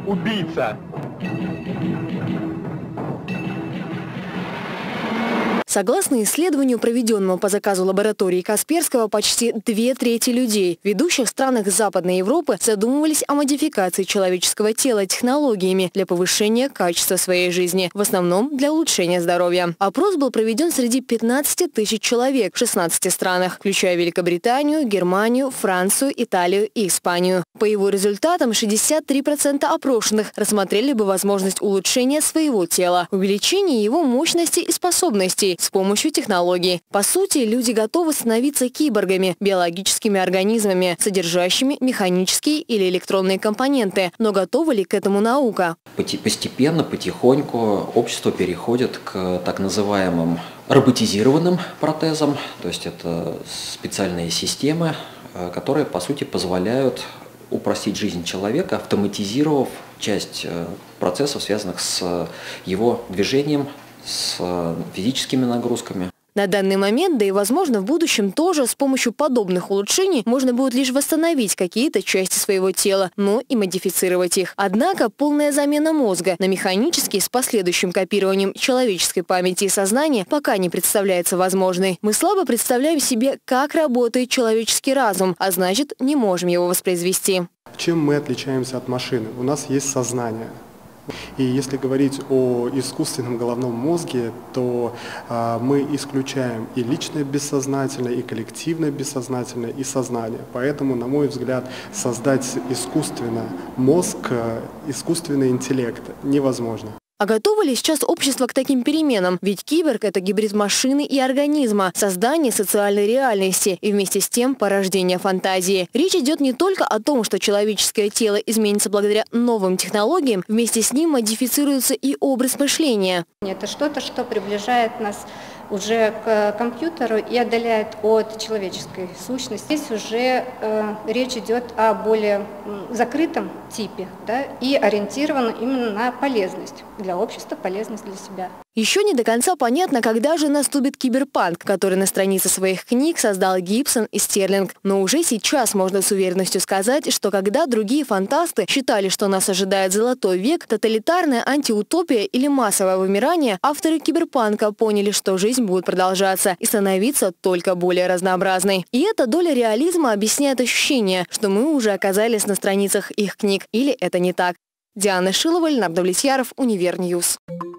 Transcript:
убийца. Согласно исследованию, проведенному по заказу лаборатории Касперского, почти 2/3 людей в ведущих странах Западной Европы задумывались о модификации человеческого тела технологиями для повышения качества своей жизни, в основном для улучшения здоровья. Опрос был проведен среди 15 тысяч человек в 16 странах, включая Великобританию, Германию, Францию, Италию и Испанию. По его результатам 63% опрошенных рассмотрели бы возможность улучшения своего тела, увеличения его мощности и способностей с помощью технологий. По сути, люди готовы становиться киборгами, биологическими организмами, содержащими механические или электронные компоненты. Но готова ли к этому наука? Постепенно, потихоньку общество переходит к так называемым роботизированным протезам. То есть это специальные системы, которые, по сути, позволяют упростить жизнь человека, автоматизировав часть процессов, связанных с его движением, с физическими нагрузками. На данный момент, да и возможно в будущем тоже, с помощью подобных улучшений можно будет лишь восстановить какие-то части своего тела, но и модифицировать их. Однако полная замена мозга на механический с последующим копированием человеческой памяти и сознания пока не представляется возможной. Мы слабо представляем себе, как работает человеческий разум, а значит, не можем его воспроизвести. Чем мы отличаемся от машины? У нас есть сознание. И если говорить о искусственном головном мозге, то мы исключаем и личное бессознательное, и коллективное бессознательное, и сознание. Поэтому, на мой взгляд, создать искусственно мозг, искусственный интеллект невозможно. А готово ли сейчас общество к таким переменам? Ведь киборг – это гибрид машины и организма, создание социальной реальности и вместе с тем порождение фантазии. Речь идет не только о том, что человеческое тело изменится благодаря новым технологиям, вместе с ним модифицируется и образ мышления. Это что-то, что приближает нас уже к компьютеру и отдаляет от человеческой сущности. Здесь уже речь идет о более закрытом типе, да, и ориентирован именно на полезность для общества, полезность для себя. Еще не до конца понятно, когда же наступит киберпанк, который на странице своих книг создал Гибсон и Стерлинг. Но уже сейчас можно с уверенностью сказать, что когда другие фантасты считали, что нас ожидает золотой век, тоталитарная антиутопия или массовое вымирание, авторы киберпанка поняли, что жизнь будет продолжаться и становиться только более разнообразной. И эта доля реализма объясняет ощущение, что мы уже оказались на страницах их книг. Или это не так? Диана Шилова, Ленардо Влетьяров, Универньюз.